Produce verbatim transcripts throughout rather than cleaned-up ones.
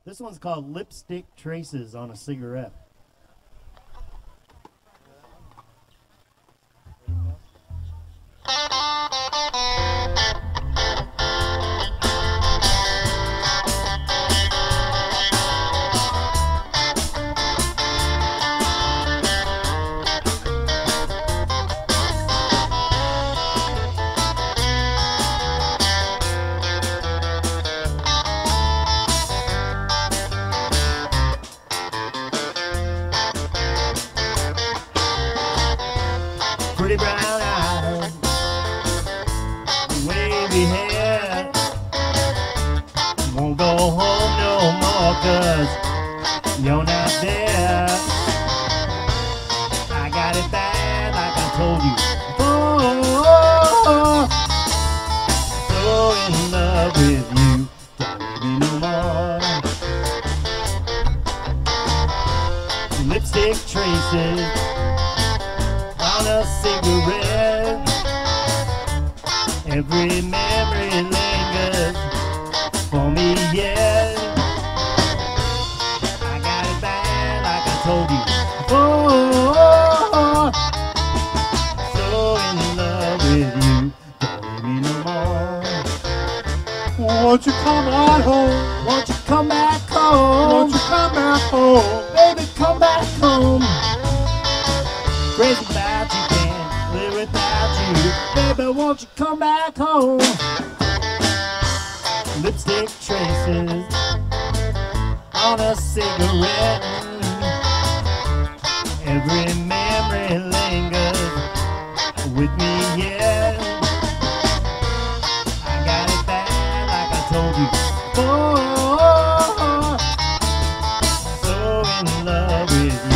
This one's called Lipstick Traces on a Cigarette. Pretty brown eyes, wavy hair. Won't go home no more 'cause you're not there. I got it bad like I told you. Oh, so in love with you, don't leave me no more. Lipstick traces on a cigarette. Every memory lingers for me yet. I got it bad like I told you. Oh, so in love with you, don't leave me no more. Won't you come right home? Won't you come back home? Won't you come back home? Baby, come back home. Crazy about you, can't live without you. Baby, won't you come back home? Lipstick traces on a cigarette. Every memory lingers with me yet. I got it bad like I told you. Oh, so in love with you.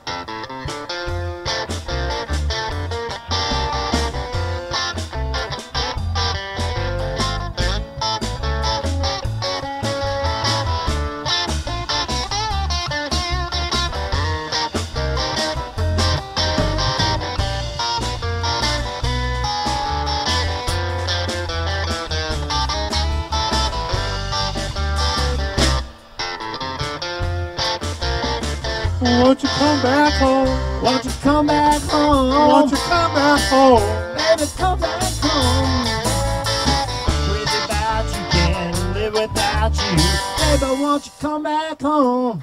Won't you come back home? Won't you come back home? Won't you come back home? Baby, come back home. Crazy about you, can't live without you. Baby, won't you come back home?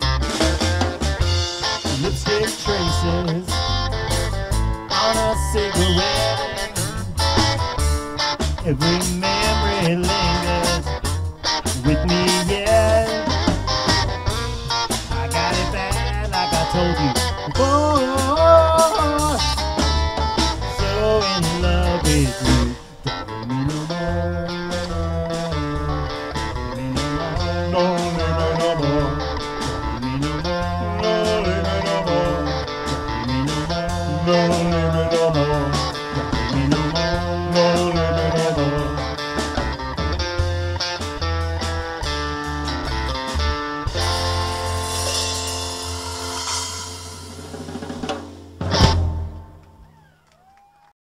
Lipstick traces on a cigarette. Every memory lingers with me yet. I got it bad like I told you. Oh, so in love with you. Don't leave me no more. Leave me no more. No, no, no, no more. Leave me no more. No, no, no more. Leave me no more. No,